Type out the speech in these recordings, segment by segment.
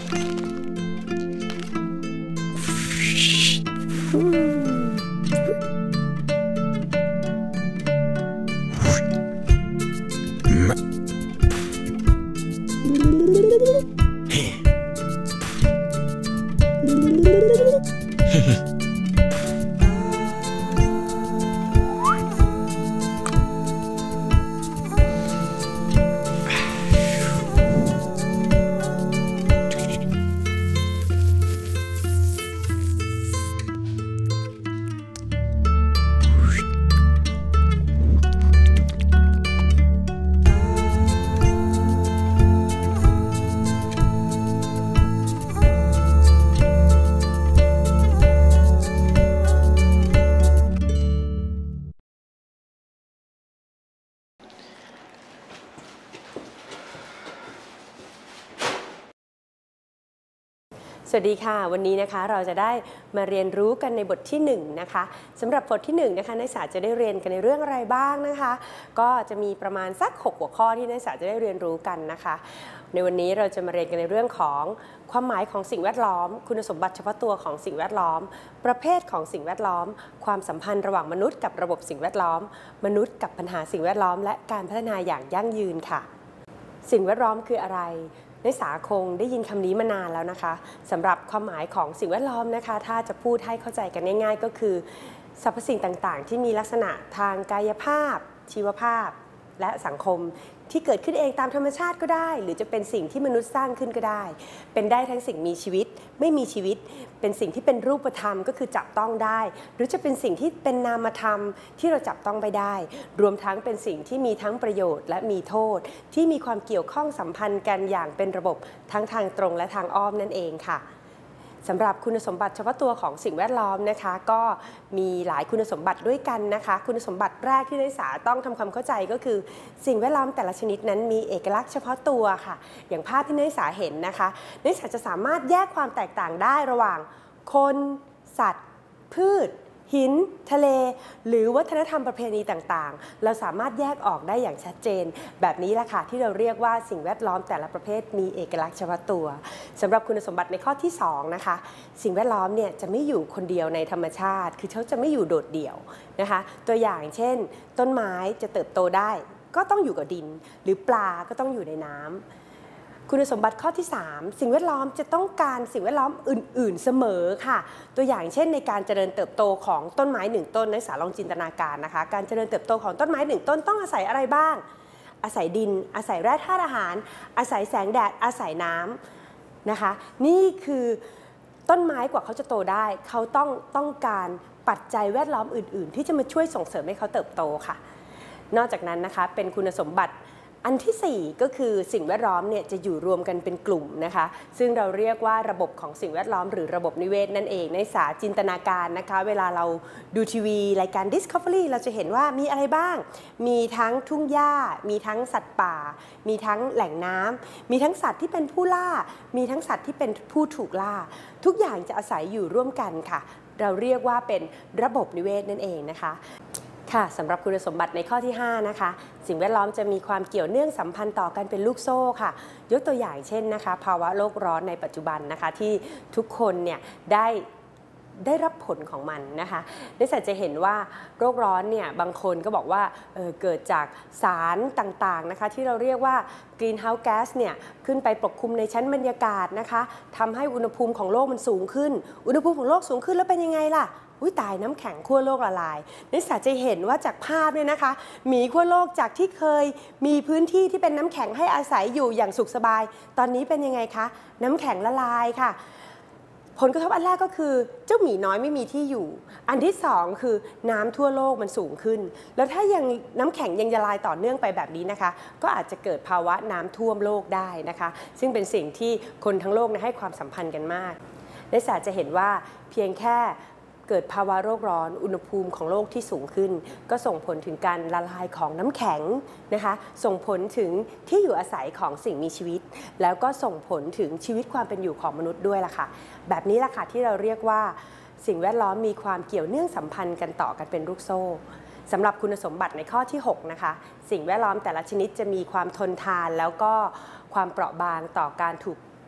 สวัสดีค่ะวันนี้นะคะเราจะได้มาเรียนรู้กันในบทที่1นะคะสำหรับบทที่1นะคะนักศึกษาจะได้เรียนกันในเรื่องอะไรบ้างนะคะก็จะมีประมาณสัก6หัวข้อที่นักศึกษาจะได้เรียนรู้กันนะคะในวันนี้เราจะมาเรียนกันในเรื่องของความหมายของสิ่งแวดล้อมคุณสมบัติเฉพาะตัวของสิ่งแวดล้อมประเภทของสิ่งแวดล้อมความสัมพันธ์ระหว่างมนุษย์กับระบบสิ่งแวดล้อมมนุษย์กับปัญหาสิ่งแวดล้อมและการพัฒนาอย่างยั่งยืนค่ะสิ่งแวดล้อมคืออะไรนักศึกษาคงได้ยินคำนี้มานานแล้วนะคะสำหรับความหมายของสิ่งแวดล้อมนะคะถ้าจะพูดให้เข้าใจกันง่ายๆก็คือสรรพสิ่งต่างๆที่มีลักษณะทางกายภาพชีวภาพและสังคมที่เกิดขึ้นเองตามธรรมชาติก็ได้หรือจะเป็นสิ่งที่มนุษย์สร้างขึ้นก็ได้เป็นได้ทั้งสิ่งมีชีวิตไม่มีชีวิตเป็นสิ่งที่เป็นรูปธรรมก็คือจับต้องได้หรือจะเป็นสิ่งที่เป็นนามธรรมที่เราจับต้องไม่ได้รวมทั้งเป็นสิ่งที่มีทั้งประโยชน์และมีโทษที่มีความเกี่ยวข้องสัมพันธ์กันอย่างเป็นระบบทั้งทางตรงและทางอ้อมนั่นเองค่ะสำหรับคุณสมบัติเฉพาะตัวของสิ่งแวดล้อมนะคะก็มีหลายคุณสมบัติด้วยกันนะคะคุณสมบัติแรกที่นักศึกษาต้องทำความเข้าใจก็คือสิ่งแวดล้อมแต่ละชนิดนั้นมีเอกลักษณ์เฉพาะตัวค่ะอย่างภาพที่นักศึกษาเห็นนะคะนักศึกษาจะสามารถแยกความแตกต่างได้ระหว่างคนสัตว์พืชหินทะเลหรือวัฒนธรรมประเพณีต่างๆเราสามารถแยกออกได้อย่างชัดเจนแบบนี้แหละค่ะที่เราเรียกว่าสิ่งแวดล้อมแต่ละประเภทมีเอกลักษณ์เฉพาะตัวสำหรับคุณสมบัติในข้อที่2นะคะสิ่งแวดล้อมเนี่ยจะไม่อยู่คนเดียวในธรรมชาติคือเขาจะไม่อยู่โดดเดี่ยวนะคะตัวอย่างเช่นต้นไม้จะเติบโตได้ก็ต้องอยู่กับดินหรือปลาก็ต้องอยู่ในน้ำคุณสมบัติข้อที่3สิ่งแวดล้อมจะต้องการสิ่งแวดล้อมอื่นๆเสมอค่ะตัวอย่างเช่นในการเจริญเติบโตของต้นไม้1ต้นนักศึกษาลองจินตนาการนะคะการเจริญเติบโตของต้นไม้1ต้นต้องอาศัยอะไรบ้างอาศัยดินอาศัยแร่ธาตุอาหารอาศัยแสงแดดอาศัยน้ำนะคะนี่คือต้นไม้กว่าเขาจะโตได้เขาต้องการปัจจัยแวดล้อมอื่นๆที่จะมาช่วยส่งเสริมให้เขาเติบโตค่ะนอกจากนั้นนะคะเป็นคุณสมบัติอันที่4ก็คือสิ่งแวดล้อมเนี่ยจะอยู่รวมกันเป็นกลุ่มนะคะซึ่งเราเรียกว่าระบบของสิ่งแวดล้อมหรือระบบนิเวศนั่นเองในสาจินตนาการนะคะเวลาเราดูทีวีรายการ Discovery เราจะเห็นว่ามีอะไรบ้างมีทั้งทุ่งหญ้ามีทั้งสัตว์ป่ามีทั้งแหล่งน้ำมีทั้งสัตว์ที่เป็นผู้ล่ามีทั้งสัตว์ที่เป็นผู้ถูกล่าทุกอย่างจะอาศัยอยู่ร่วมกันค่ะเราเรียกว่าเป็นระบบนิเวศนั่นเองนะคะค่ะสำหรับคุณสมบัติในข้อที่5นะคะสิ่งแวดล้อมจะมีความเกี่ยวเนื่องสัมพันธ์ต่อกันเป็นลูกโซ่ค่ะยกตัวอย่างเช่นนะคะภาวะโลกร้อนในปัจจุบันนะคะที่ทุกคนเนี่ยได้รับผลของมันนะคะนักศึกษาจะเห็นว่าโรคร้อนเนี่ยบางคนก็บอกว่าเกิดจากสารต่างๆนะคะที่เราเรียกว่า greenhouse gas เนี่ยขึ้นไปปกคลุมในชั้นบรรยากาศนะคะทำให้อุณหภูมิของโลกมันสูงขึ้นอุณหภูมิของโลกสูงขึ้นแล้วเป็นยังไงล่ะตายน้ำแข็งขั้วโลกละลายนักศึกษาจะเห็นว่าจากภาพเนี่ยนะคะหมีขั้วโลกจากที่เคยมีพื้นที่ที่เป็นน้ำแข็งให้อาศัยอยู่อย่างสุขสบายตอนนี้เป็นยังไงคะน้ำแข็งละลายค่ะผลกระทบอันแรกก็คือเจ้าหมีน้อยไม่มีที่อยู่อันที่2คือน้ำทั่วโลกมันสูงขึ้นแล้วถ้ายังน้ำแข็งยังละลายต่อเนื่องไปแบบนี้นะคะก็อาจจะเกิดภาวะน้ำท่วมโลกได้นะคะซึ่งเป็นสิ่งที่คนทั้งโลกให้ความสัมพันธ์กันมากนักศึกษาจะเห็นว่าเพียงแค่เกิดภาวะโลกร้อนอุณหภูมิของโลกที่สูงขึ้นก็ส่งผลถึงการละลายของน้ำแข็งนะคะส่งผลถึงที่อยู่อาศัยของสิ่งมีชีวิตแล้วก็ส่งผลถึงชีวิตความเป็นอยู่ของมนุษย์ด้วยล่ะค่ะแบบนี้ล่ะค่ะที่เราเรียกว่าสิ่งแวดล้อมมีความเกี่ยวเนื่องสัมพันธ์กันต่อกันเป็นลูกโซ่สำหรับคุณสมบัติในข้อที่6นะคะสิ่งแวดล้อมแต่ละชนิดจะมีความทนทานแล้วก็ความเปราะบางต่อการถูก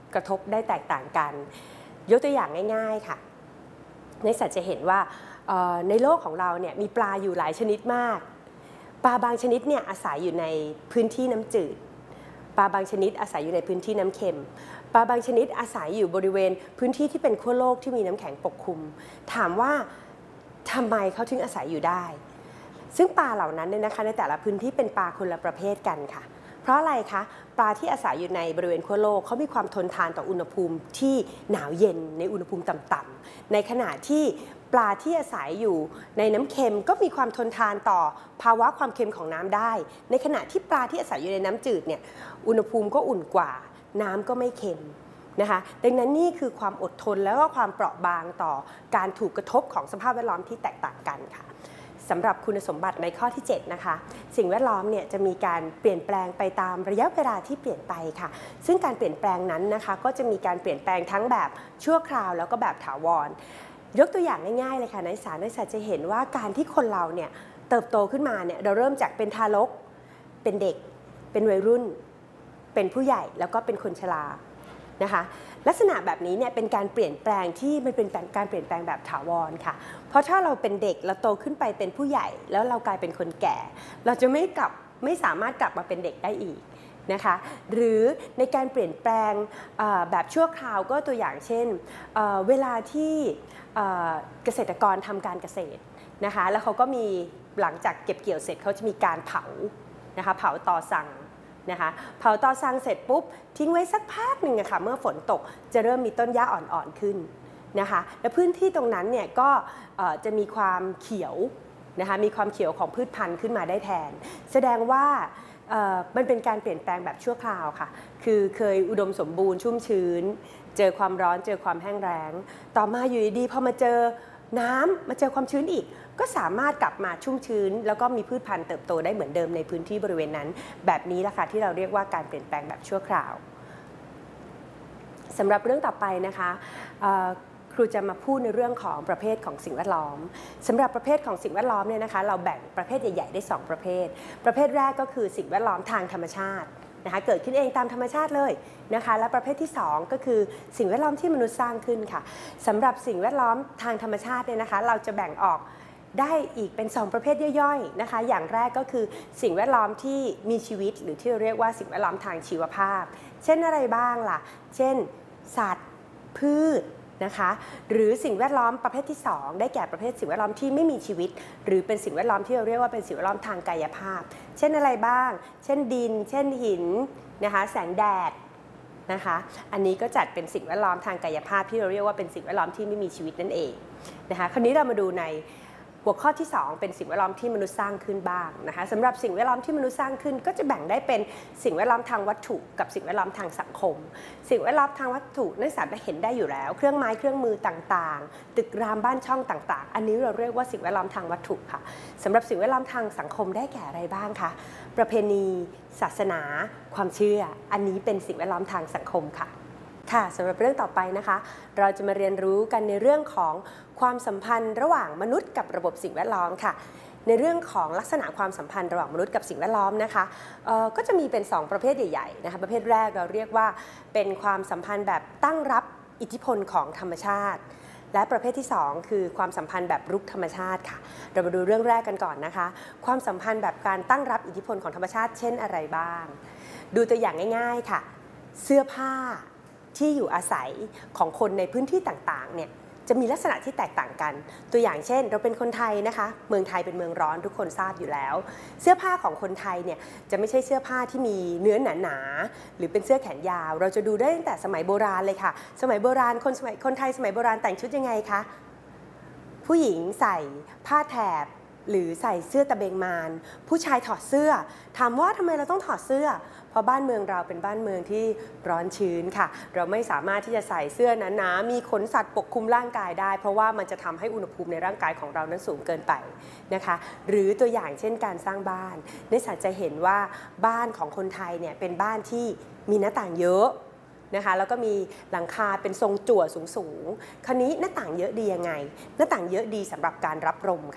กระทบได้แตกต่างกันยกตัวอย่างง่ายๆค่ะนักศึกษาจะเห็นว่าในโลกของเราเนี่ยมีปลาอยู่หลายชนิดมากปลาบางชนิดเนี่ยอาศัยอยู่ในพื้นที่น้ำจืดปลาบางชนิดอาศัยอยู่ในพื้นที่น้ำเค็มปลาบางชนิดอาศัยอยู่บริเวณพื้นที่ที่เป็นขั้วโลกที่มีน้ำแข็งปกคลุมถามว่าทำไมเขาถึงอาศัยอยู่ได้ซึ่งปลาเหล่านั้นเนี่ยนะคะในแต่ละพื้นที่เป็นปลาคนละประเภทกันค่ะเพราะอะไรคะปลาที่อาศัยอยู่ในบริเวณขั้วโลกเขามีความทนทานต่ออุณหภูมิที่หนาวเย็นในอุณหภูมิต่ำๆในขณะที่ปลาที่อาศัยอยู่ในน้ำเค็มก็มีความทนทานต่อภาวะความเค็มของน้ำได้ในขณะที่ปลาที่อาศัยอยู่ในน้ำจืดเนี่ยอุณหภูมิก็อุ่นกว่าน้ำก็ไม่เค็มนะคะดังนั้นนี่คือความอดทนแล้วก็ความเปราะบางต่อการถูกกระทบของสภาพแวดล้อมที่แตกต่างกันค่ะสำหรับคุณสมบัติในข้อที่7นะคะสิ่งแวดล้อมเนี่ยจะมีการเปลี่ยนแปลงไปตามระยะเวลาที่เปลี่ยนไปค่ะซึ่งการเปลี่ยนแปลงนั้นนะคะก็จะมีการเปลี่ยนแปลงทั้งแบบชั่วคราวแล้วก็แบบถาวรยกตัวอย่างง่ายๆเลยค่ะนักศึกษาจะเห็นว่าการที่คนเราเนี่ยเติบโตขึ้นมาเนี่ยเราเริ่มจากเป็นทารกเป็นเด็กเป็นวัยรุ่นเป็นผู้ใหญ่แล้วก็เป็นคนชรานะคะลักษณะแบบนี้เนี่ยเป็นการเปลี่ยนแปลงที่มันเป็นการเปลี่ยนแปลงแบบถาวรค่ะเพราะถ้าเราเป็นเด็กเราโตขึ้นไปเป็นผู้ใหญ่แล้วเรากลายเป็นคนแก่เราจะไม่สามารถกลับมาเป็นเด็กได้อีกนะคะหรือในการเปลี่ยนแปลงแบบชั่วคราวก็ตัวอย่างเช่นเวลาที่เกษตรกรทำการเกษตรนะคะแล้วเขาก็มีหลังจากเก็บเกี่ยวเสร็จเขาจะมีการเผานะคะเผาตอสังนะคะเผาตอสังเสร็จปุ๊บทิ้งไว้สักพักหนึ่งค่ะเมื่อฝนตกจะเริ่มมีต้นหญ้าอ่อนๆขึ้นนะคะและพื้นที่ตรงนั้นเนี่ยก็จะมีความเขียวนะคะมีความเขียวของพืชพันธุ์ขึ้นมาได้แทนแสดงว่ามันเป็นการเปลี่ยนแปลงแบบชั่วคราวค่ะคือเคยอุดมสมบูรณ์ชุ่มชื้นเจอความร้อนเจอความแห้งแล้งต่อมาอยู่ดีๆพอมาเจอน้ำมาเจอความชื้นอีกก็สามารถกลับมาชุ่มชื้นแล้วก็มีพืชพันธุ์เติบโตได้เหมือนเดิมในพื้นที่บริเวณนั้นแบบนี้ล่ะค่ะที่เราเรียกว่าการเปลี่ยนแปลงแบบชั่วคราวสำหรับเรื่องต่อไปนะคะครูจะมาพูดในเรื่องของประเภทของสิ่งแวดล้อมสำหรับประเภทของสิ่งแวดล้อมเนี่ยนะคะเราแบ่งประเภทใหญ่ๆได้2ประเภทประเภทแรกก็คือสิ่งแวดล้อมทางธรรมชาตินะคะเกิดขึ้นเองตามธรรมชาติเลยนะคะและประเภทที่2ก็คือสิ่งแวดล้อมที่มนุษย์สร้างขึ้นค่ะสำหรับสิ่งแวดล้อมทางธรรมชาติเนี่ยนะคะเราจะแบ่งออกได้อีกเป็น2ประเภทย่อยๆนะคะอย่างแรกก็คือสิ่งแวดล้อมที่มีชีวิตหรือที่เราเรียกว่าสิ่งแวดล้อมทางชีวภาพเช่นอะไรบ้างล่ะเช่นสัตว์พืชนะคะหรือสิ่งแวดล้อมประเภทที่2ได้แก่ประเภทสิ่งแวดล้อมที่ไม่มีชีวิตหรือเป็นสิ่งแวดล้อมที่เราเรียกว่าเป็นสิ่งแวดล้อมทางกายภาพเช่นอะไรบ้างเช่นดินเช่นหินนะคะแสงแดดนะคะอันนี้ก็จัดเป็นสิ่งแวดล้อมทางกายภาพที่เราเรียกว่าเป็นสิ่งแวดล้อมที่ไม่มีชีวิตนั่นเองนะคะคราวนี้เรามาดูในหัวข้อที่2เป็นสิ่งแวดล้อมที่มนุษย์สร้างขึ้นบ้างนะคะสำหรับสิ่งแวดล้อมที่มนุษย์สร้างขึ้นก็จะแบ่งได้เป็นสิ่งแวดล้อมทางวัตถุกับสิ่งแวดล้อมทางสังคมสิ่งแวดล้อมทางวัตถุนักศึกษาได้เห็นได้อยู่แล้วเครื่องไม้เครื่องมือต่างๆตึกรามบ้านช่องต่างๆอันนี้เราเรียกว่าสิ่งแวดล้อมทางวัตถุค่ะสำหรับสิ่งแวดล้อมทางสังคมได้แก่อะไรบ้างคะประเพณีศาสนาความเชื่ออันนี้เป็นสิ่งแวดล้อมทางสังคมค่ะค่ะสำหรับเรื่องต่อไปนะคะเราจะมาเรียนรู้กันในเรื่องของความสัมพันธ์ระหว่างมนุษย์กับระบบสิ่งแวดล้อมค่ะในเรื่องของลักษณะความสัมพันธ์ระหว่างมนุษย์กับสิ่งแวดล้อมนะคะก็จะมีเป็น2ประเภทใหญ่ๆนะคะประเภทแรกเราเรียกว่าเป็นความสัมพันธ์แบบตั้งรับอิทธิพลของธรรมชาติและประเภทที่2คือความสัมพันธ์แบบรุกธรรมชาติค่ะเรามาดูเรื่องแรกกันก่อนนะคะความสัมพันธ์แบบการตั้งรับอิทธิพลของธรรมชาติเช่นอะไรบ้างดูตัวอย่างง่ายๆค่ะเสื้อผ้าที่อยู่อาศัยของคนในพื้นที่ต่างๆเนี่ยจะมีลักษณะที่แตกต่างกันตัวอย่างเช่นเราเป็นคนไทยนะคะเมืองไทยเป็นเมืองร้อนทุกคนทราบอยู่แล้วเสื้อผ้าของคนไทยเนี่ยจะไม่ใช่เสื้อผ้าที่มีเนื้อหนาๆหรือเป็นเสื้อแขนยาวเราจะดูได้ตั้งแต่สมัยโบราณเลยค่ะสมัยโบราณคนไทยสมัยโบราณแต่งชุดยังไงคะผู้หญิงใส่ผ้าแถบหรือใส่เสื้อตะเบงมานผู้ชายถอดเสื้อถามว่าทำไมเราต้องถอดเสื้อเพราะบ้านเมืองเราเป็นบ้านเมืองที่ร้อนชื้นค่ะเราไม่สามารถที่จะใส่เสื้อหนาๆมีขนสัตว์ปกคลุมร่างกายได้เพราะว่ามันจะทำให้อุณหภูมิในร่างกายของเรานั้นสูงเกินไปนะคะหรือตัวอย่างเช่นการสร้างบ้านนักศึกษาจะเห็นว่าบ้านของคนไทยเนี่ยเป็นบ้านที่มีหน้าต่างเยอะนะคะแล้วก็มีหลังคาเป็นทรงจั่วสูงๆคราวนี้หน้าต่างเยอะดียังไงหน้าต่างเยอะดีสำหรับการรับลมค่ะ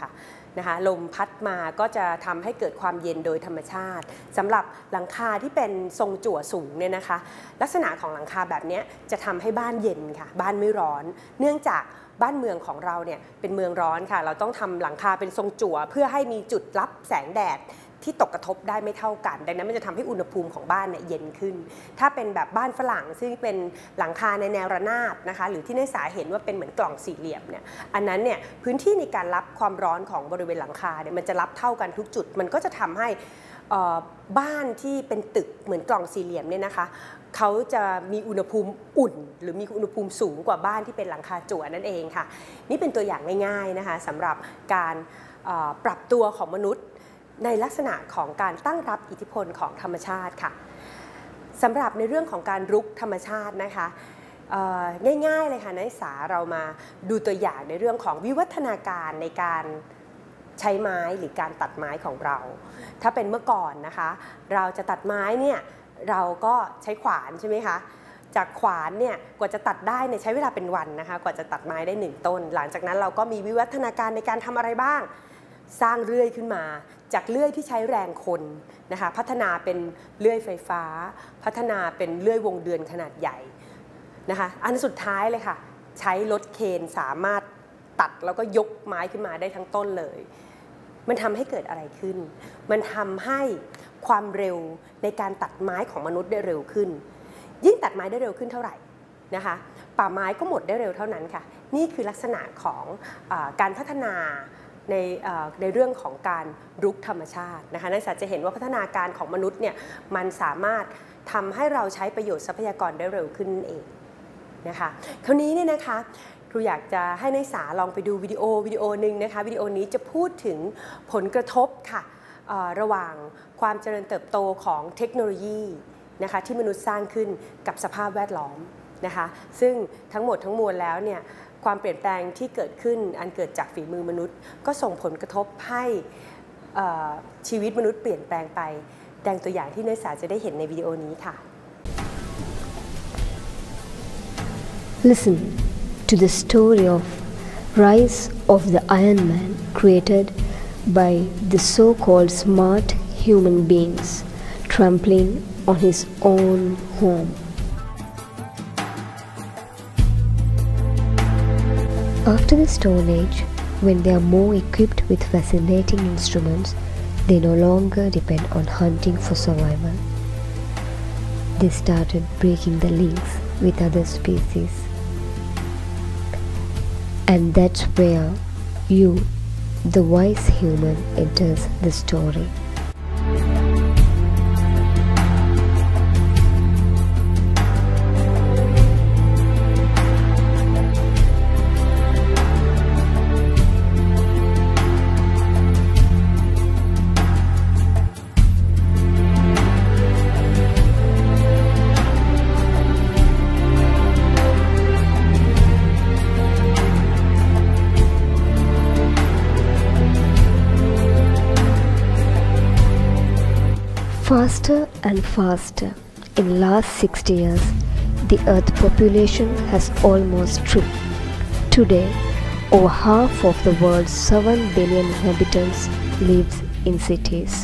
นะคะลมพัดมาก็จะทำให้เกิดความเย็นโดยธรรมชาติสำหรับหลังคาที่เป็นทรงจั่วสูงเนี่ยนะคะลักษณะของหลังคาแบบนี้จะทำให้บ้านเย็นค่ะบ้านไม่ร้อนเนื่องจากบ้านเมืองของเราเนี่ยเป็นเมืองร้อนค่ะเราต้องทำหลังคาเป็นทรงจั่วเพื่อให้มีจุดรับแสงแดดที่ตกกระทบได้ไม่เท่ากันดังนั้นมันจะทำให้อุณหภูมิของบ้านเนี่ยเย็นขึ้นถ้าเป็นแบบบ้านฝรั่งซึ่งเป็นหลังคาในแนวระนาบนะคะหรือที่นักศึกษาเห็นว่าเป็นเหมือนกล่องสี่เหลี่ยมเนี่ยอันนั้นเนี่ยพื้นที่ในการรับความร้อนของบริเวณหลังคาเนี่ยมันจะรับเท่ากันทุกจุดมันก็จะทำให้บ้านที่เป็นตึกเหมือนกล่องสี่เหลี่ยมเนี่ยนะคะเขาจะมีอุณหภูมิอุ่นหรือมีอุณหภูมิสูงกว่าบ้านที่เป็นหลังคาจั่วนั่นเองค่ะนี่เป็นตัวอย่างง่ายๆนะคะสำหรับการปรับตัวของมนุษย์ในลักษณะของการตั้งรับอิทธิพลของธรรมชาติค่ะสำหรับในเรื่องของการรุกธรรมชาตินะคะง่ายๆเลยค่ะนักศึกษาเรามาดูตัวอย่างในเรื่องของวิวัฒนาการในการใช้ไม้หรือการตัดไม้ของเราถ้าเป็นเมื่อก่อนนะคะเราจะตัดไม้เนี่ยเราก็ใช้ขวานใช่ไหมคะจากขวานเนี่ยกว่าจะตัดได้เนี่ยใช้เวลาเป็นวันนะคะกว่าจะตัดไม้ได้1ต้นหลังจากนั้นเราก็มีวิวัฒนาการในการทำอะไรบ้างสร้างเลื่อยขึ้นมาจากเลื่อยที่ใช้แรงคนนะคะพัฒนาเป็นเลื่อยไฟฟ้าพัฒนาเป็นเลื่อยวงเดือนขนาดใหญ่นะคะอันสุดท้ายเลยค่ะใช้รถเคนสามารถตัดแล้วก็ยกไม้ขึ้นมาได้ทั้งต้นเลยมันทำให้เกิดอะไรขึ้นมันทำให้ความเร็วในการตัดไม้ของมนุษย์ได้เร็วขึ้นยิ่งตัดไม้ได้เร็วขึ้นเท่าไหร่นะคะป่าไม้ก็หมดได้เร็วเท่านั้นค่ะนี่คือลักษณะของการพัฒนาในเรื่องของการรุกธรรมชาตินะคะนักศึกษาจะเห็นว่าพัฒนาการของมนุษย์เนี่ยมันสามารถทำให้เราใช้ประโยชน์ทรัพยากรได้เร็วขึ้นเองนะคะคราวนี้เนี่ยนะคะครูอยากจะให้นักศึกษาลองไปดูวิดีโอหนึ่งนะคะวิดีโอนี้จะพูดถึงผลกระทบค่ะระหว่างความเจริญเติบโตของเทคโนโลยีนะคะที่มนุษย์สร้างขึ้นกับสภาพแวดล้อมนะคะซึ่งทั้งหมดทั้งมวลแล้วเนี่ยความเปลี่ยนแปลงที่เกิดขึ้นอันเกิดจากฝีมือมนุษย์ก็ส่งผลกระทบให้ชีวิตมนุษย์เปลี่ยนแปลงไปดังตัวอย่างที่นักศึกษาจะได้เห็นในวิดีโอนี้ค่ะ Listen to the story of Rise of the Iron Man created by the so-called smart human beings trampling on his own home. After the Stone Age, when they are more equipped with fascinating instruments, they no longer depend on hunting for survival. They started breaking the links with other species. And that's where you, the wise human, enters the story. Faster and faster, in last 60 years, the Earth population has almost tripled. Today, over half of the world's 7 billion inhabitants lives in cities.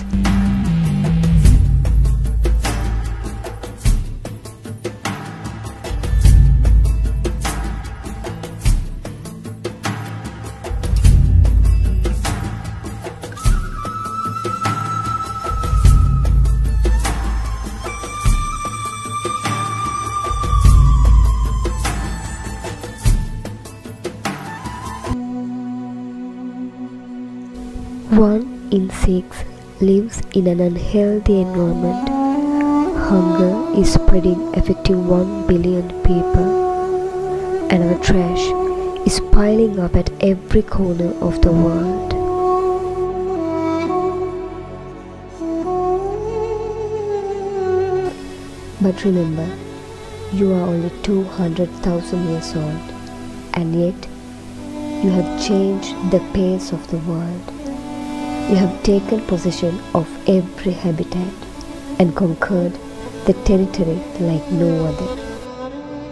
One in 6 lives in an unhealthy environment. Hunger is spreading, affecting 1 billion people, and our trash is piling up at every corner of the world. But remember, you are only 200,000 years old, and yet you have changed the pace of the world. You have taken possession of every habitat and conquered the territory like no other.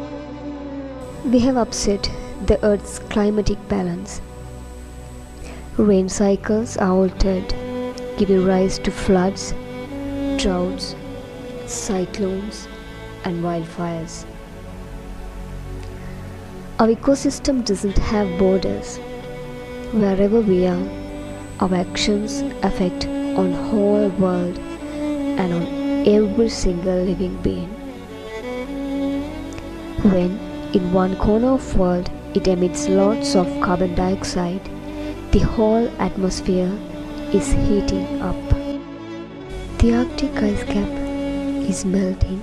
We have upset the Earth's climatic balance. Rain cycles are altered, giving rise to floods, droughts, cyclones, and wildfires. Our ecosystem doesn't have borders. Wherever we are, our actions affect on whole world and on every single living being. When in one corner of world it emits lots of carbon dioxide, the whole atmosphere is heating up. The Arctic ice cap is melting.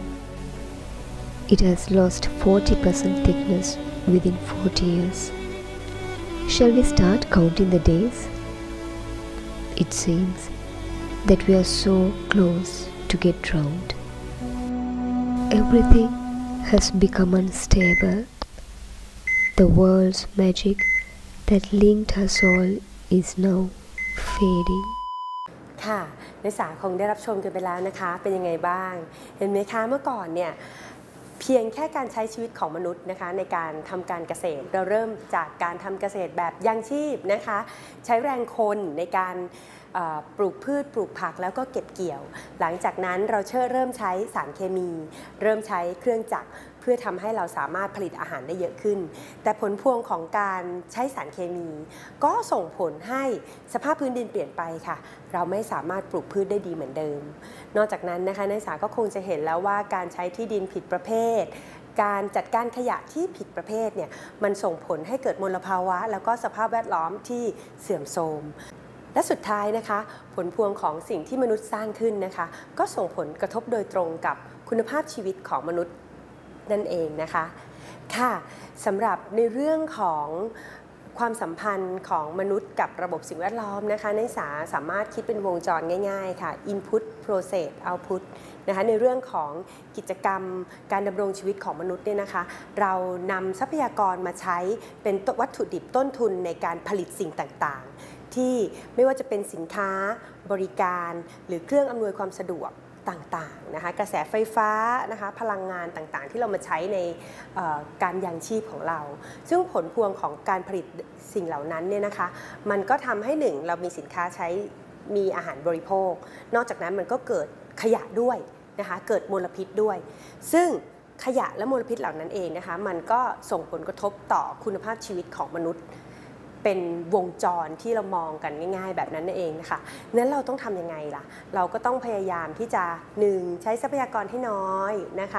It has lost 40% thickness within 40 years. Shall we start counting the days? It seems that we are so close to get drowned. Everything has become unstable. The world's magic that linked us all is now fading. ค่ะนักศึกษาคงได้รับชมกันไปแล้วนะคะเป็นยังไงบ้างเห็นไหมคะเมื่อก่อนเนี่ยเพียงแค่การใช้ชีวิตของมนุษย์นะคะในการทำการเกษตรเราเริ่มจากการทำเกษตรแบบยังชีพนะคะใช้แรงคนในการปลูกพืชปลูกผักแล้วก็เก็บเกี่ยวหลังจากนั้นเราเริ่มใช้สารเคมีเริ่มใช้เครื่องจักรเพื่อทำให้เราสามารถผลิตอาหารได้เยอะขึ้นแต่ผลพวงของการใช้สารเคมีก็ส่งผลให้สภาพพื้นดินเปลี่ยนไปค่ะเราไม่สามารถปลูกพืชได้ดีเหมือนเดิมนอกจากนั้นนะคะนักศึกษาก็คงจะเห็นแล้วว่าการใช้ที่ดินผิดประเภทการจัดการขยะที่ผิดประเภทเนี่ยมันส่งผลให้เกิดมลภาวะแล้วก็สภาพแวดล้อมที่เสื่อมโทรมและสุดท้ายนะคะผลพวงของสิ่งที่มนุษย์สร้างขึ้นนะคะก็ส่งผลกระทบโดยตรงกับคุณภาพชีวิตของมนุษย์นั่นเองนะคะค่ะสำหรับในเรื่องของความสัมพันธ์ของมนุษย์กับระบบสิ่งแวดล้อมนะคะนักศึกษาสามารถคิดเป็นวงจรง่ายๆค่ะ Input Process Output นะคะในเรื่องของกิจกรรมการดำรงชีวิตของมนุษย์เนี่ยนะคะเรานำทรัพยากรมาใช้เป็นวัตถุดิบต้นทุนในการผลิตสิ่งต่างๆที่ไม่ว่าจะเป็นสินค้าบริการหรือเครื่องอำนวยความสะดวกต่างๆนะคะกระแสไฟฟ้านะคะพลังงานต่างๆที่เรามาใช้ในการยังชีพของเราซึ่งผลพวงของการผลิตสิ่งเหล่านั้นเนี่ยนะคะมันก็ทำให้หนึ่งเรามีสินค้าใช้มีอาหารบริโภคนอกจากนั้นมันก็เกิดขยะด้วยนะคะเกิดมลพิษด้วยซึ่งขยะและมลพิษเหล่านั้นเองนะคะมันก็ส่งผลกระทบต่อคุณภาพชีวิตของมนุษย์เป็นวงจรที่เรามองกันง่ายๆแบบนั้นนั่นเองนะคะนั้นเราต้องทำยังไงล่ะเราก็ต้องพยายามที่จะ 1. ใช้ทรัพยากรให้น้อยนะคะ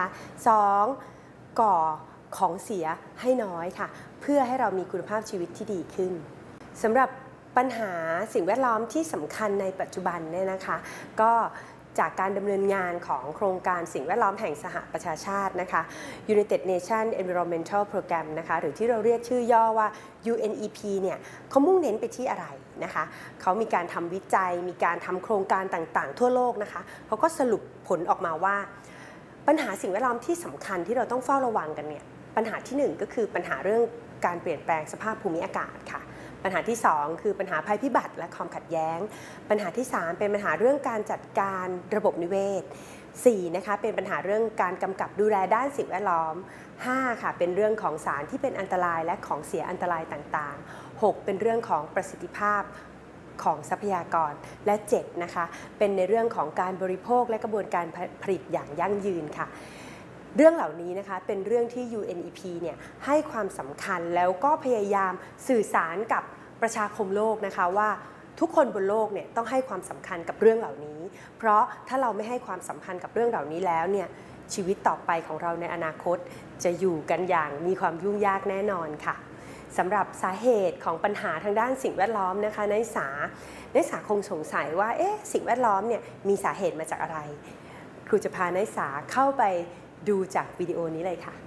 2. ก่อของเสียให้น้อยค่ะเพื่อให้เรามีคุณภาพชีวิตที่ดีขึ้นสำหรับปัญหาสิ่งแวดล้อมที่สำคัญในปัจจุบันเนี่ยนะคะก็จากการดำเนินงานของโครงการสิ่งแวดล้อมแห่งสหประชาชาตินะคะ United Nations Environmental Program นะคะหรือที่เราเรียกชื่อย่อว่า UNEP เนี่ยเขามุ่งเน้นไปที่อะไรนะคะเขามีการทำวิจัยมีการทำโครงการต่างๆทั่วโลกนะคะเขาก็สรุปผลออกมาว่าปัญหาสิ่งแวดล้อมที่สำคัญที่เราต้องเฝ้าระวังกันเนี่ยปัญหาที่1ก็คือปัญหาเรื่องการเปลี่ยนแปลงสภาพภูมิอากาศค่ะปัญหาที่2คือปัญหาภัยพิบัติและความขัดแย้งปัญหาที่3เป็นปัญหาเรื่องการจัดการระบบนิเวศ4นะคะเป็นปัญหาเรื่องการกำกับดูแลด้านสิ่งแวดล้อม5ค่ะเป็นเรื่องของสารที่เป็นอันตรายและของเสียอันตรายต่างๆ6เป็นเรื่องของประสิทธิภาพของทรัพยากรและ7นะคะเป็นในเรื่องของการบริโภคและกระบวนการผลิตอย่างยั่งยืนค่ะเรื่องเหล่านี้นะคะเป็นเรื่องที่ UNEP เนี่ยให้ความสำคัญแล้วก็พยายามสื่อสารกับประชาคมโลกนะคะว่าทุกคนบนโลกเนี่ยต้องให้ความสำคัญกับเรื่องเหล่านี้เพราะถ้าเราไม่ให้ความสำคัญกับเรื่องเหล่านี้แล้วเนี่ยชีวิตต่อไปของเราในอนาคตจะอยู่กันอย่างมีความยุ่งยากแน่นอนค่ะสำหรับสาเหตุของปัญหาทางด้านสิ่งแวดล้อมนะคะนักศึกษาคงสงสัยว่าสิ่งแวดล้อมเนี่ยมีสาเหตุมาจากอะไรครูจะพานักศึกษาเข้าไปดูจากวิดีโอนี้เลยค่ะ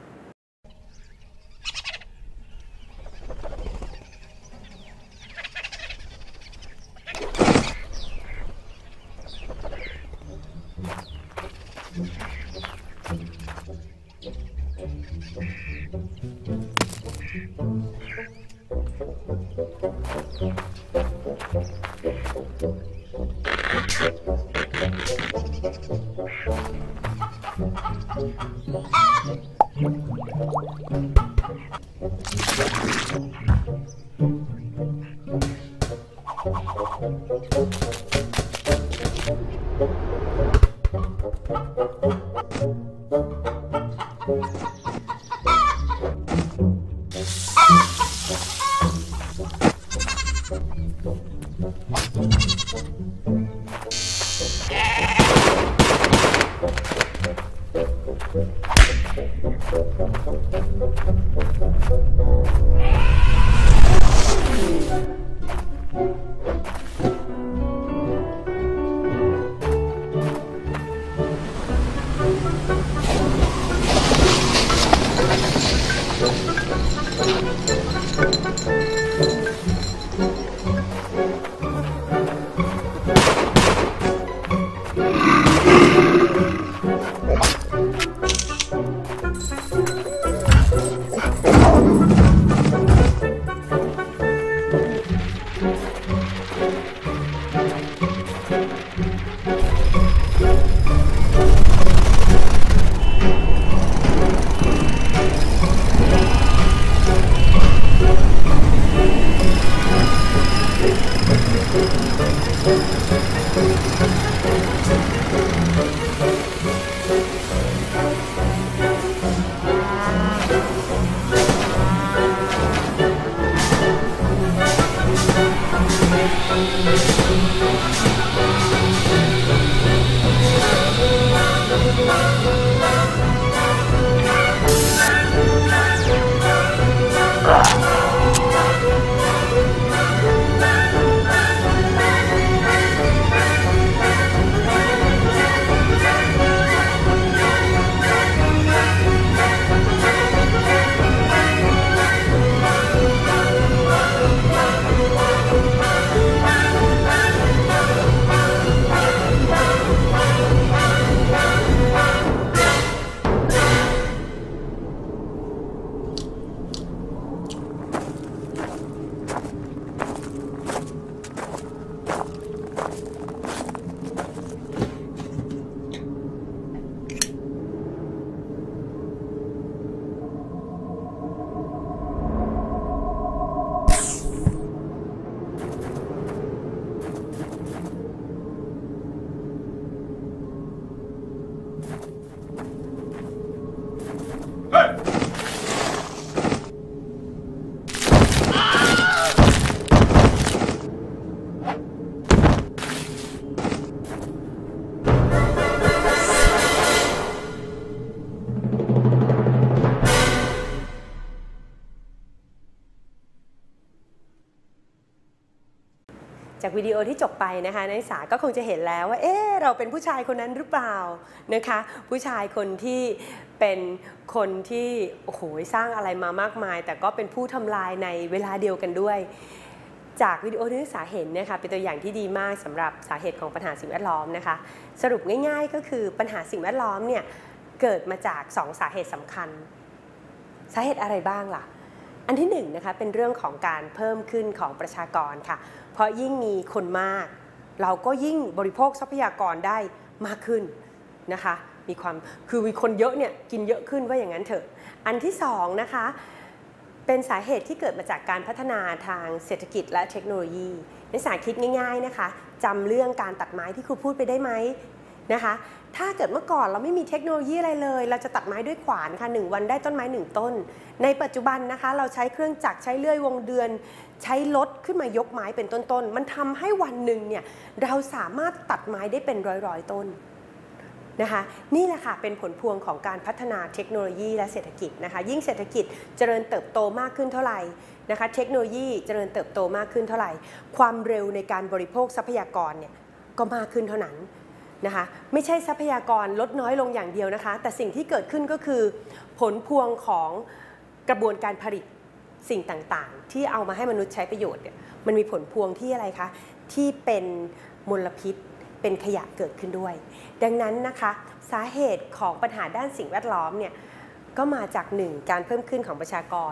จากวิดีโอที่จบไปนะคะนักศึกษาก็คงจะเห็นแล้วว่าเราเป็นผู้ชายคนนั้นหรือเปล่านะคะผู้ชายคนที่เป็นคนที่โอ้โหสร้างอะไรมามากมายแต่ก็เป็นผู้ทำลายในเวลาเดียวกันด้วยจากวิดีโอที่นักศึกษาเห็นนะคะเป็นตัวอย่างที่ดีมากสำหรับสาเหตุของปัญหาสิ่งแวดล้อมนะคะสรุปง่ายๆก็คือปัญหาสิ่งแวดล้อมเนี่ยเกิดมาจาก2 สาเหตุสำคัญสาเหตุอะไรบ้างล่ะอันที่1นะคะเป็นเรื่องของการเพิ่มขึ้นของประชากรค่ะเพราะยิ่งมีคนมากเราก็ยิ่งบริโภคทรัพยากรได้มากขึ้นนะคะมีคนเยอะเนี่ยกินเยอะขึ้นว่าอย่างนั้นเถอะอันที่2นะคะเป็นสาเหตุที่เกิดมาจากการพัฒนาทางเศรษฐกิจและเทคโนโลยีนักศึกษาคิดง่ายๆนะคะจำเรื่องการตัดไม้ที่ครูพูดไปได้ไหมนะคะถ้าเกิดเมื่อก่อนเราไม่มีเทคโนโลยีอะไรเลยเราจะตัดไม้ด้วยขวานค่ะ1 วันได้ต้นไม้1 ต้นในปัจจุบันนะคะเราใช้เครื่องจักรใช้เลื่อยวงเดือนใช้รถขึ้นมายกไม้เป็นต้นๆมันทำให้วันหนึ่งเนี่ยเราสามารถตัดไม้ได้เป็นร้อยๆต้นนะคะนี่แหละค่ะเป็นผลพวงของการพัฒนาเทคโนโลยีและเศรษฐกิจนะคะยิ่งเศรษฐกิจเจริญเติบโตมากขึ้นเท่าไหร่นะคะเทคโนโลยีเจริญเติบโตมากขึ้นเท่าไหร่ความเร็วในการบริโภคทรัพยากรเนี่ยก็มากขึ้นเท่านั้นนะคะไม่ใช่ทรัพยากรลดน้อยลงอย่างเดียวนะคะแต่สิ่งที่เกิดขึ้นก็คือผลพวงของกระบวนการผลิตสิ่งต่างๆที่เอามาให้มนุษย์ใช้ประโยชน์เนี่ยมันมีผลพวงที่อะไรคะที่เป็นมลพิษเป็นขยะเกิดขึ้นด้วยดังนั้นนะคะสาเหตุของปัญหาด้านสิ่งแวดล้อมเนี่ยก็มาจาก 1. การเพิ่มขึ้นของประชากร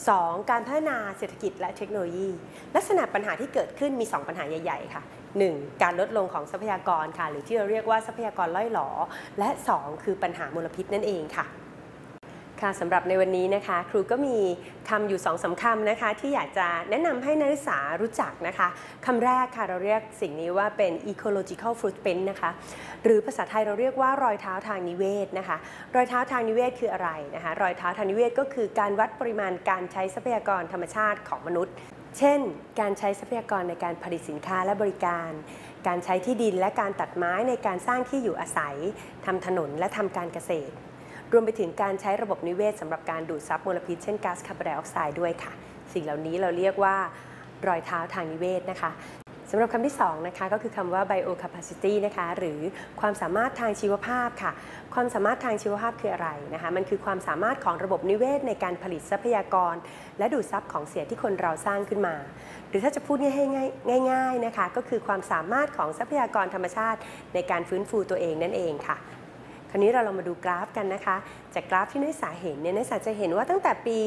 2. การพัฒนาเศรษฐกิจและเทคโนโลยีลักษณะปัญหาที่เกิดขึ้นมี2 ปัญหาใหญ่ๆค่ะ 1. การลดลงของทรัพยากรค่ะหรือที่เราเรียกว่าทรัพยากรล่อยหลอและ2 คือปัญหามลพิษนั่นเองค่ะค่ะสำหรับในวันนี้นะคะครูก็มีคำอยู่2-3 คำนะคะที่อยากจะแนะนำให้นักศึกษารู้จักนะคะคำแรกค่ะเราเรียกสิ่งนี้ว่าเป็น ecological footprint นะคะหรือภาษาไทยเราเรียกว่ารอยเท้าทางนิเวศนะคะรอยเท้าทางนิเวศคืออะไรนะคะรอยเท้าทางนิเวศก็คือการวัดปริมาณการใช้ทรัพยากรธรรมชาติของมนุษย์เช่นการใช้ทรัพยากรในการผลิตสินค้าและบริการการใช้ที่ดินและการตัดไม้ในการสร้างที่อยู่อาศัยทำถนนและทำการเกษตรรวมไปถึงการใช้ระบบนิเวศสำหรับการดูดซับมลพิษเช่นก๊าซคาร์บอนไดออกไซด์ด้วยค่ะสิ่งเหล่านี้เราเรียกว่ารอยเท้าทางนิเวศนะคะสำหรับคำที่2นะคะก็คือคำว่า biocapacity นะคะหรือความสามารถทางชีวภาพค่ะความสามารถทางชีวภาพคืออะไรนะคะมันคือความสามารถของระบบนิเวศในการผลิตทรัพยากรและดูดซับของเสียที่คนเราสร้างขึ้นมาหรือถ้าจะพูดง่ายๆนะคะก็คือความสามารถของทรัพยากรธรรมชาติในการฟื้นฟูตัวเองนั่นเองค่ะคราวนี้เราลองมาดูกราฟกันนะคะจากกราฟที่นักศึกษาเห็นเนี่ยนักศึกษาจะเห็นว่าตั้งแต่ปี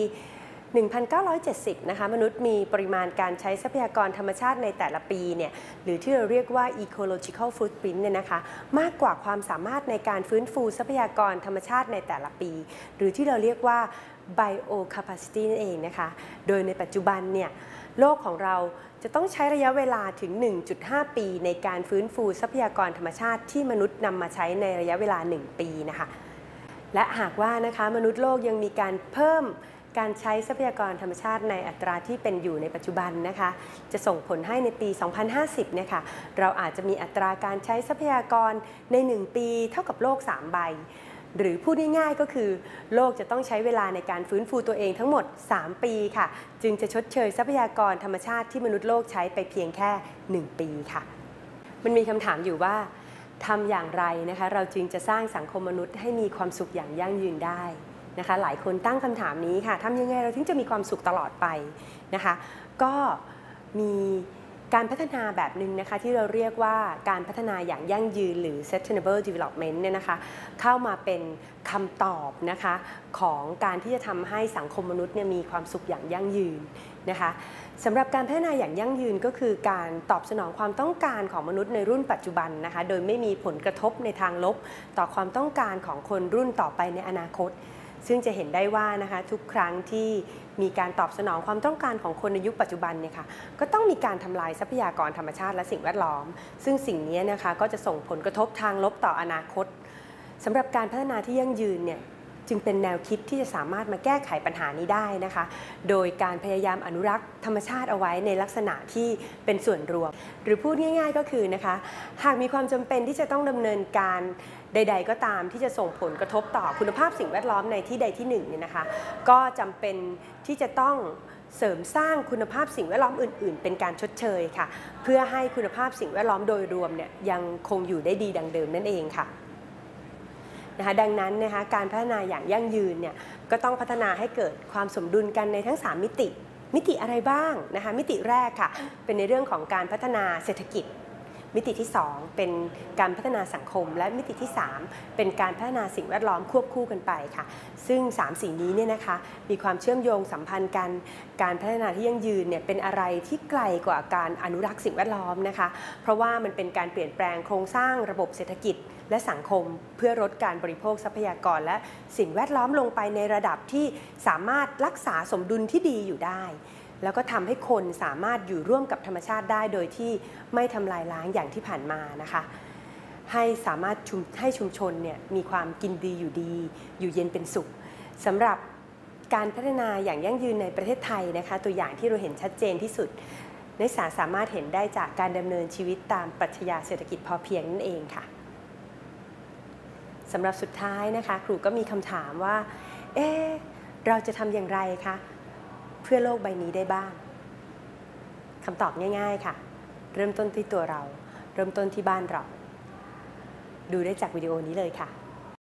1970 นะคะมนุษย์มีปริมาณการใช้ทรัพยากรธรรมชาติในแต่ละปีเนี่ยหรือที่เราเรียกว่า ecological footprint เนี่ยนะคะมากกว่าความสามารถในการฟื้นฟูทรัพยากรธรรมชาติในแต่ละปีหรือที่เราเรียกว่า biocapacity นั่นเองนะคะโดยในปัจจุบันเนี่ยโลกของเราจะต้องใช้ระยะเวลาถึง 1.5 ปีในการฟื้นฟูทรัพยากรธรรมชาติที่มนุษย์นำมาใช้ในระยะเวลา1 ปีนะคะและหากว่านะคะมนุษย์โลกยังมีการเพิ่มการใช้ทรัพยากรธรรมชาติในอัตราที่เป็นอยู่ในปัจจุบันนะคะจะส่งผลให้ในปี 2050 เนี่ยค่ะเราอาจจะมีอัตราการใช้ทรัพยากรใน1 ปีเท่ากับโลก3 ใบหรือพูดง่ายๆก็คือโลกจะต้องใช้เวลาในการฟื้นฟูตัวเองทั้งหมด3 ปีค่ะจึงจะชดเชยทรัพยากรธรรมชาติที่มนุษย์โลกใช้ไปเพียงแค่1 ปีค่ะมันมีคำถามอยู่ว่าทำอย่างไรนะคะเราจึงจะสร้างสังคมมนุษย์ให้มีความสุขอย่างยั่งยืนได้นะคะหลายคนตั้งคำถามนี้ค่ะทำยังไงเราถึงจะมีความสุขตลอดไปนะคะก็มีการพัฒนาแบบหนึ่งนะคะที่เราเรียกว่าการพัฒนาอย่างยั่งยืนหรือ sustainable development เนี่ยนะคะเข้ามาเป็นคำตอบนะคะของการที่จะทำให้สังคมมนุษย์เนี่ยมีความสุขอย่างยั่งยืนนะคะสำหรับการพัฒนาอย่างยั่งยืนก็คือการตอบสนองความต้องการของมนุษย์ในรุ่นปัจจุบันนะคะโดยไม่มีผลกระทบในทางลบต่อความต้องการของคนรุ่นต่อไปในอนาคตซึ่งจะเห็นได้ว่านะคะทุกครั้งที่มีการตอบสนองความต้องการของคนในยุคปัจจุบันเนี่ยค่ะก็ต้องมีการทำลายทรัพยากรธรรมชาติและสิ่งแวดล้อมซึ่งสิ่งนี้นะคะก็จะส่งผลกระทบทางลบต่ออนาคตสำหรับการพัฒนาที่ยั่งยืนเนี่ยจึงเป็นแนวคิดที่จะสามารถมาแก้ไขปัญหานี้ได้นะคะโดยการพยายามอนุรักษ์ธรรมชาติเอาไว้ในลักษณะที่เป็นส่วนรวมหรือพูดง่ายๆก็คือนะคะหากมีความจำเป็นที่จะต้องดำเนินการใดๆก็ตามที่จะส่งผลกระทบต่อคุณภาพสิ่งแวดล้อมในที่ใดที่หนึ่งเนี่ยนะคะก็จำเป็นที่จะต้องเสริมสร้างคุณภาพสิ่งแวดล้อมอื่นๆเป็นการชดเชยค่ะเพื่อให้คุณภาพสิ่งแวดล้อมโดยรวมเนี่ยยังคงอยู่ได้ดีดังเดิมนั่นเองค่ะนะคะดังนั้นนะคะการพัฒนาอย่างยั่งยืนเนี่ยก็ต้องพัฒนาให้เกิดความสมดุลกันในทั้ง3 มิติอะไรบ้างนะคะมิติแรกค่ะเป็นในเรื่องของการพัฒนาเศรษฐกิจมิติที่2เป็นการพัฒนาสังคมและมิติที่3เป็นการพัฒนาสิ่งแวดล้อมควบคู่กันไปค่ะซึ่ง3 สิ่งนี้เนี่ยนะคะมีความเชื่อมโยงสัมพันธ์กันการพัฒนาที่ยั่งยืนเนี่ยเป็นอะไรที่ไกลกว่าการอนุรักษ์สิ่งแวดล้อมนะคะเพราะว่ามันเป็นการเปลี่ยนแปลงโครงสร้างระบบเศรษฐกิจและสังคมเพื่อลดการบริโภคทรัพยากรและสิ่งแวดล้อมลงไปในระดับที่สามารถรักษาสมดุลที่ดีอยู่ได้แล้วก็ทำให้คนสามารถอยู่ร่วมกับธรรมชาติได้โดยที่ไม่ทำลายล้างอย่างที่ผ่านมานะคะให้สามารถให้ชุมชนเนี่ยมีความกินดีอยู่ดีอยู่เย็นเป็นสุขสำหรับการพัฒนาอย่างยั่งยืนในประเทศไทยนะคะตัวอย่างที่เราเห็นชัดเจนที่สุดนักศึกษาสามารถเห็นได้จากการดำเนินชีวิตตามปรัชญาเศรษฐกิจพอเพียงนั่นเองค่ะสำหรับสุดท้ายนะคะครูก็มีคำถามว่าเราจะทำอย่างไรคะเพื่อโลกใบนี้ได้บ้างคำตอบง่ายๆค่ะเริ่มต้นที่ตัวเราเริ่มต้นที่บ้านเราดูได้จากวิดีโอนี้เลยค่ะ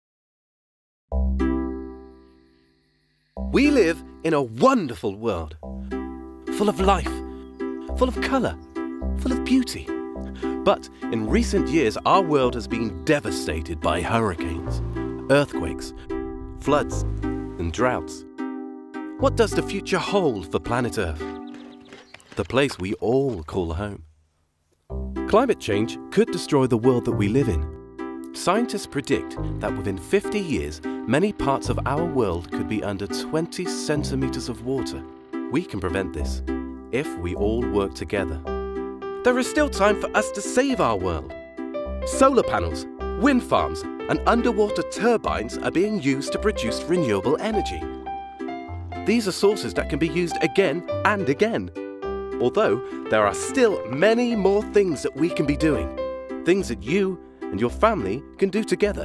We live in a wonderful world, full of life, full of color, full of beauty. But in recent years, our world has been devastated by hurricanes, earthquakes, floods, and droughts. What does the future hold for planet Earth, the place we all call home? Climate change could destroy the world that we live in. Scientists predict that within 50 years, many parts of our world could be under 20 centimeters of water. We can prevent this if we all work together. There is still time for us to save our world. Solar panels, wind farms, and underwater turbines are being used to produce renewable energy. These are sources that can be used again and again. Although there are still many more things that we can be doing, things that you and your family can do together.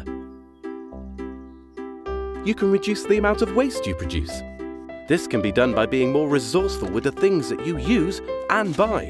You can reduce the amount of waste you produce. This can be done by being more resourceful with the things that you use and buy.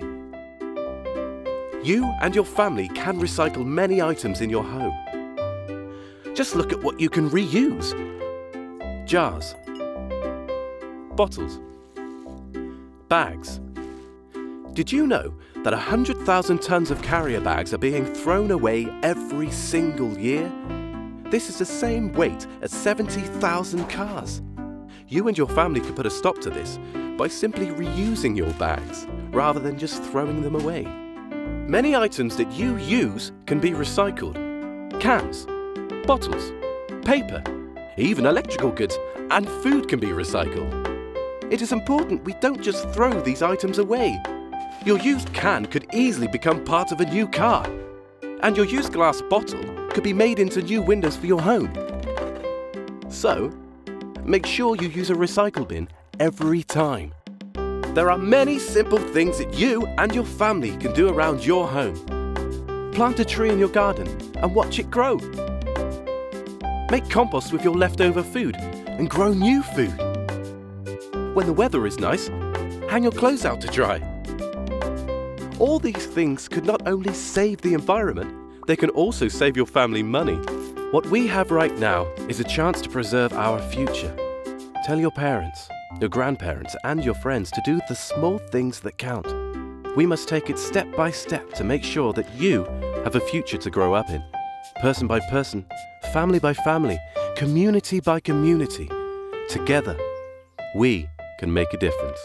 You and your family can recycle many items in your home. Just look at what you can reuse. Jars, bottles, bags. Did you know that 100,000 tons of carrier bags are being thrown away every single year? This is the same weight as 70,000 cars. You and your family could put a stop to this by simply reusing your bags rather than just throwing them away. Many items that you use can be recycled. Cans, bottles, paper, even electrical goods and food can be recycled. It is important we don't just throw these items away. Your used can could easily become part of a new car, and your used glass bottle could be made into new windows for your home. So, make sure you use a recycle bin every time. There are many simple things that you and your family can do around your home. Plant a tree in your garden and watch it grow. Make compost with your leftover food and grow new food. When the weather is nice, hang your clothes out to dry. All these things could not only save the environment, they can also save your family money. What we have right now is a chance to preserve our future. Tell your parents, your grandparents, and your friends to do the small things that count. We must take it step by step to make sure that you have a future to grow up in. Person by person, family by family, community by community. Together, we can make a difference.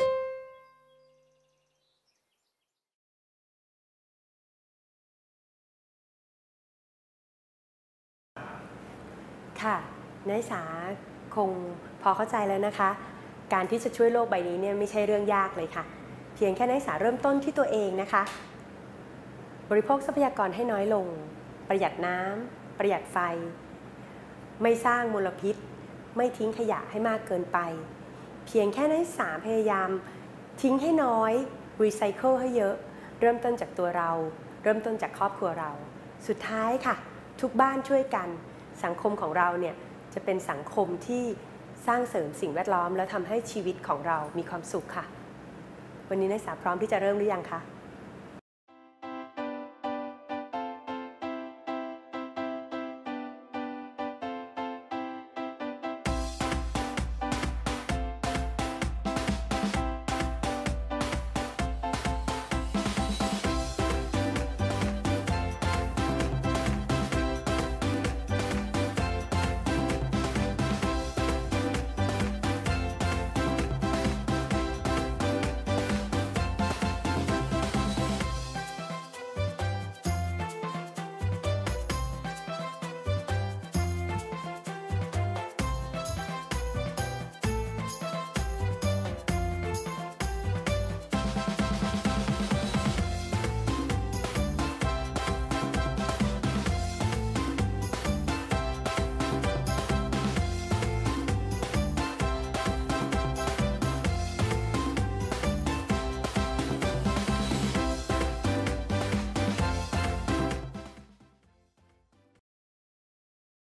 ค่ะนักศึกษาคงพอเข้าใจแล้วนะคะ การที่จะช่วยโลกใบนี้เนี่ยไม่ใช่เรื่องยากเลยค่ะ เพียงแค่นักศึกษาเริ่มต้นที่ตัวเองนะคะ บริโภคทรัพยากรให้น้อยลง ประหยัดน้ำประหยัดไฟ ไม่สร้างมลพิษ ไม่ทิ้งขยะให้มากเกินไป เพียงแค่นักศึกษาพยายามทิ้งให้น้อยรีไซเคิลให้เยอะ เริ่มต้นจากตัวเรา เริ่มต้นจากครอบครัวเรา สุดท้ายค่ะทุกบ้านช่วยกันสังคมของเราเนี่ยจะเป็นสังคมที่สร้างเสริมสิ่งแวดล้อมแล้วทำให้ชีวิตของเรามีความสุขค่ะวันนี้นักศึกษาพร้อมที่จะเริ่มหรือยังคะ